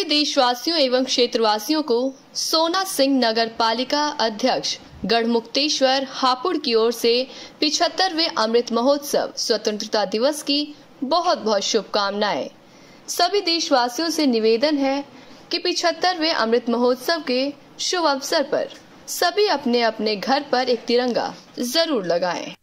सभी देशवासियों एवं क्षेत्रवासियों को सोना सिंह नगर पालिका अध्यक्ष गढ़मुक्तेश्वर हापुड़ की ओर से 75वें अमृत महोत्सव स्वतंत्रता दिवस की बहुत बहुत शुभकामनाएं। सभी देशवासियों से निवेदन है कि 75वें अमृत महोत्सव के शुभ अवसर पर सभी अपने अपने घर पर एक तिरंगा जरूर लगाएं।